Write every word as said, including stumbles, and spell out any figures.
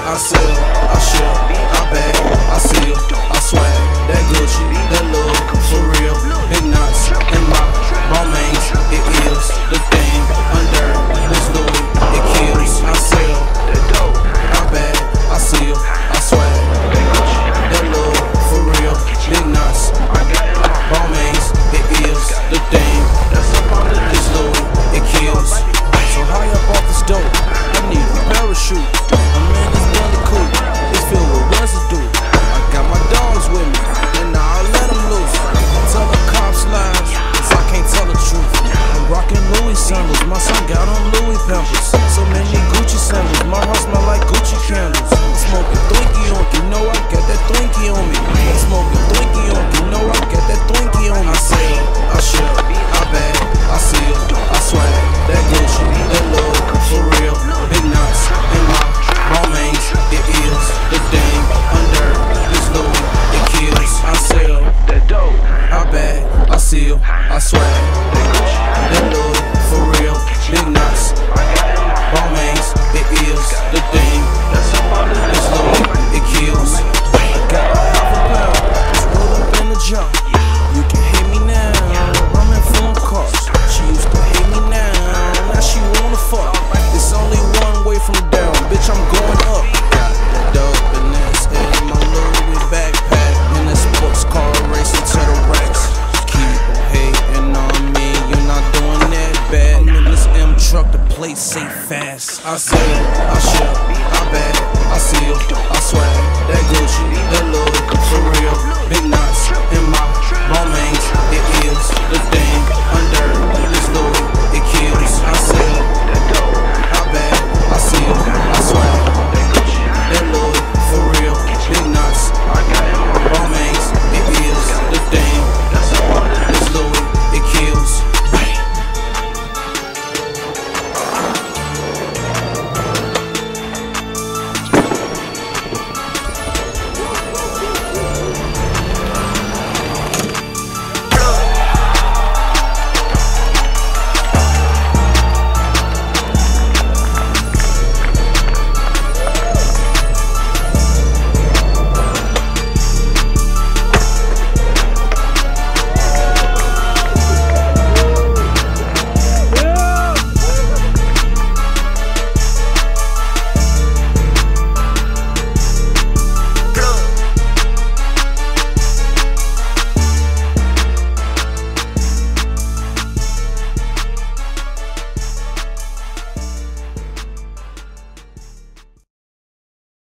I sell, I ship, I bag, I seal, I swag. That Gucci, that Louis, for real. Big knots in my Balmains, it is the thing. Under this Louis, it kills. I sell, I bag, I seal, I swag. That Louis, for real. Big knots, Balmains, it is the thing. This Louis, it kills. So high up off this dope, I need a parachute. I'm in this belly coupe, it's filled with residue. I got my dogs with me, and now I let them loose. Tell the cops lies, cause I can't tell the truth. I'm rocking Louis sandals, my son got on Louis pampers. So many Gucci sandals, my heart smell like Gucci candles. Smoking Twinkie on, you know I got that Twinkie on me. Smoking Twinkie on, you know I got that Twinkie on me. I sell, I ship, I bag, I seal, I swag. That Gucci, that Louis, for real. Big knots in my Balmains, it is the thing. Under this Louis, it kills. I sell that dope, I bag, I seal, I swag. That Louis, for real. Big knots, Balmains, it is the thing. This Louis, it kills. I got a half a pound, just rolled up in the jump. You can hate me now, I'm in phone calls. She used to hate me now, now she wanna fuck. It's only one way from down, bitch, I'm going up. Got that dope and that's in my Louis backpack. In this sports car racing to the racks. Keep hating on me, you're not doing that bad. I'm in this M truck, the place say fast. I sell, I ship,